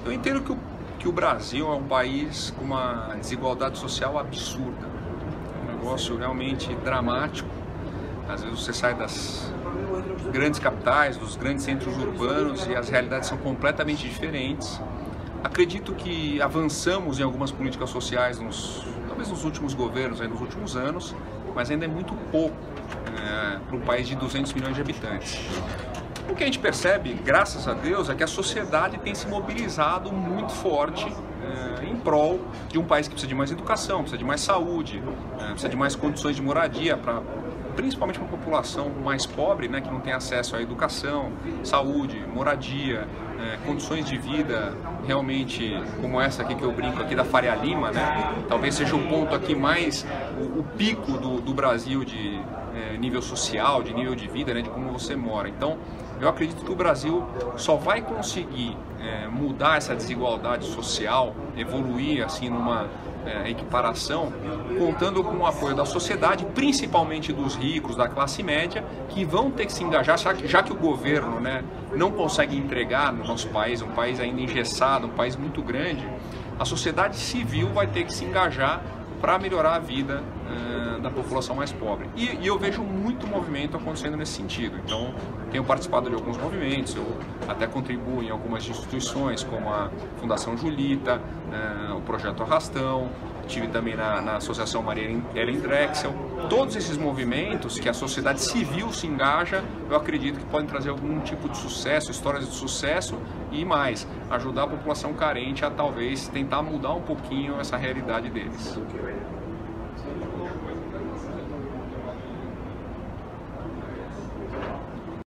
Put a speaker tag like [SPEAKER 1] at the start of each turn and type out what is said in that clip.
[SPEAKER 1] Eu entendo que o Brasil é um país com uma desigualdade social absurda, um negócio realmente dramático. Às vezes você sai das grandes capitais, dos grandes centros urbanos e as realidades são completamente diferentes. Acredito que avançamos em algumas políticas sociais, talvez nos últimos governos, nos últimos anos, mas ainda é muito pouco para um país de 200 milhões de habitantes. O que a gente percebe, graças a Deus, é que a sociedade tem se mobilizado muito forte em prol de um país que precisa de mais educação, precisa de mais saúde, precisa de mais condições de moradia, principalmente para a população mais pobre, que não tem acesso à educação, saúde, moradia, condições de vida realmente como essa aqui que eu brinco aqui da Faria Lima, talvez seja o ponto aqui mais, o pico do Brasil de nível social, de nível de vida, de como você mora. Então, eu acredito que o Brasil só vai conseguir mudar essa desigualdade social, evoluir assim numa equiparação, contando com o apoio da sociedade, principalmente dos ricos, da classe média, que vão ter que se engajar, já que o governo não consegue entregar no nosso país, um país ainda engessado, um país muito grande, a sociedade civil vai ter que se engajar para melhorar a vida da população mais pobre. E eu vejo muito movimento acontecendo nesse sentido. Então, tenho participado de alguns movimentos, eu até contribuo em algumas instituições, como a Fundação Julita, o Projeto Arrastão, estive também na Associação Maria Ellen Drexel. Todos esses movimentos que a sociedade civil se engaja, eu acredito que podem trazer algum tipo de sucesso, histórias de sucesso e mais, ajudar a população carente a talvez tentar mudar um pouquinho essa realidade deles.